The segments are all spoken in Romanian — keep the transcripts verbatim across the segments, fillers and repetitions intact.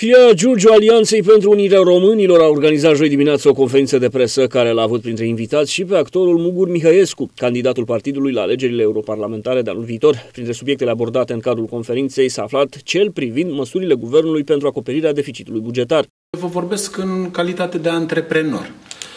Firea Giurgiu Alianței pentru Unirea Românilor a organizat joi dimineață o conferință de presă care l-a avut printre invitați și pe actorul Mugur Mihăiescu, candidatul partidului la alegerile europarlamentare de anul viitor. Printre subiectele abordate în cadrul conferinței s-a aflat cel privind măsurile guvernului pentru acoperirea deficitului bugetar. Vă vorbesc în calitate de antreprenor.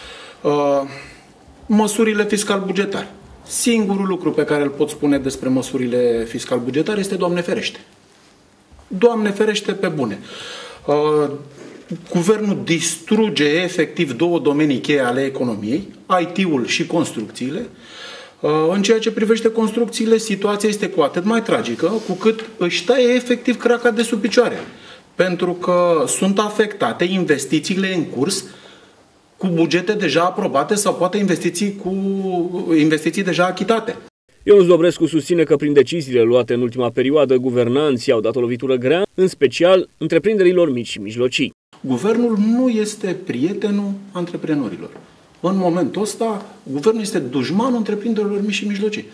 Măsurile fiscal-bugetare. Singurul lucru pe care îl pot spune despre măsurile fiscal-bugetare este Doamne ferește. Doamne ferește pe bune. Uh, guvernul distruge efectiv două domenii cheie ale economiei, I T-ul și construcțiile. Uh, în ceea ce privește construcțiile, situația este cu atât mai tragică, cu cât își taie efectiv craca de sub picioare. Pentru că sunt afectate investițiile în curs cu bugete deja aprobate sau poate investiții, cu, investiții deja achitate. Ionuț Dobrescu susține că prin deciziile luate în ultima perioadă, guvernanții au dat o lovitură grea, în special întreprinderilor mici și mijlocii. Guvernul nu este prietenul antreprenorilor. În momentul ăsta, guvernul este dușmanul întreprinderilor mici și mijlocii.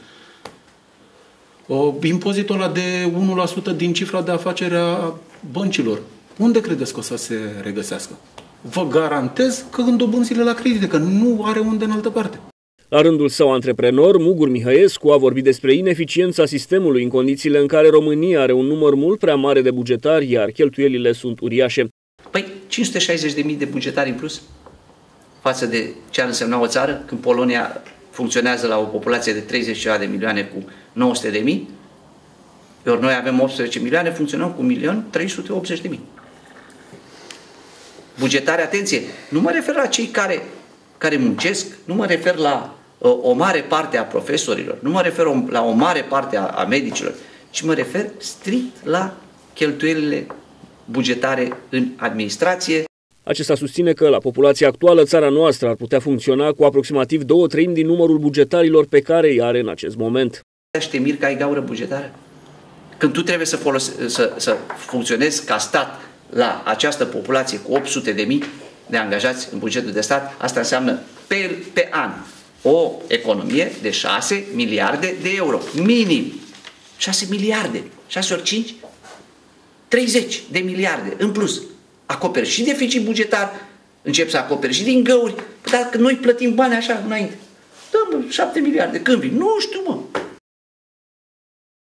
Impozitul ăla de unu la sută din cifra de afacere a băncilor, unde credeți că o să se regăsească? Vă garantez că în dobânzile la credite, că nu are unde în altă parte. La rândul său antreprenor, Mugur Mihăiescu a vorbit despre ineficiența sistemului în condițiile în care România are un număr mult prea mare de bugetari, iar cheltuielile sunt uriașe. Păi cinci sute șaizeci de mii de bugetari în plus față de ce ar însemna o țară când Polonia funcționează la o populație de treizeci de milioane cu nouă sute de mii, ori noi avem optsprezece milioane, funcționăm cu un milion trei sute optzeci de mii. Bugetari, atenție, nu mă refer la cei care, care muncesc, nu mă refer la uh, o mare parte a profesorilor, nu mă refer o, la o mare parte a, a medicilor, ci mă refer strict la cheltuielile bugetare în administrație. Acesta susține că la populația actuală țara noastră ar putea funcționa cu aproximativ două treimi din numărul bugetarilor pe care îi are în acest moment. Și te miri că ai gaură bugetară? Când tu trebuie să, folose, să, să funcționezi ca stat la această populație cu opt sute de mii de angajați în bugetul de stat, asta înseamnă pe, pe an o economie de șase miliarde de euro. Minim. șase miliarde. șase ori cinci? treizeci de miliarde. În plus, acoperi și deficit bugetar, încep să acoperi și din găuri. Dar că noi plătim bani așa înainte. Dă, șapte miliarde. Când vin? Nu știu, mă.